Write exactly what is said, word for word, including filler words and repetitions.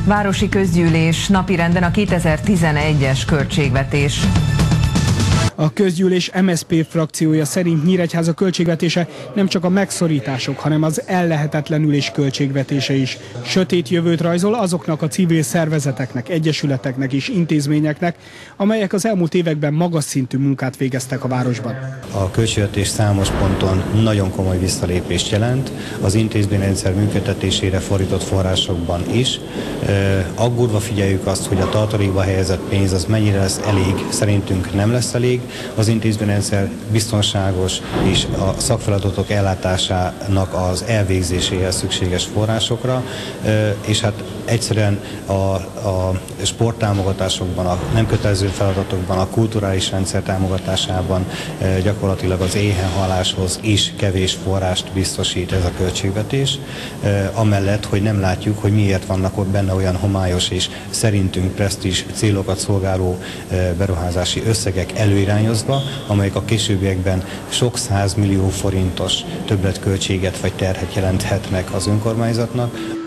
Városi Közgyűlés napirenden a kétezer-tizenegyes költségvetés. A közgyűlés em es zé pé frakciója szerint Nyíregyháza költségvetése nem csak a megszorítások, hanem az ellehetetlenülés költségvetése is. Sötét jövőt rajzol azoknak a civil szervezeteknek, egyesületeknek és intézményeknek, amelyek az elmúlt években magas szintű munkát végeztek a városban. A költségvetés számos ponton nagyon komoly visszalépést jelent, az intézményrendszer működtetésére fordított forrásokban is. Aggódva figyeljük azt, hogy a tartalékba helyezett pénz az mennyire lesz elég, szerintünk nem lesz elég. Az intézményrendszer biztonságos és a szakfeladatok ellátásának az elvégzéséhez szükséges forrásokra, és hát egyszerűen a, a sporttámogatásokban, a nem kötelező feladatokban, a kulturális rendszer támogatásában gyakorlatilag az éhenhaláshoz is kevés forrást biztosít ez a költségvetés, amellett, hogy nem látjuk, hogy miért vannak ott benne olyan homályos és szerintünk presztízs célokat szolgáló beruházási összegek előirányozva, amelyek a későbbiekben sok százmillió forintos többletköltséget vagy terhet jelenthetnek az önkormányzatnak.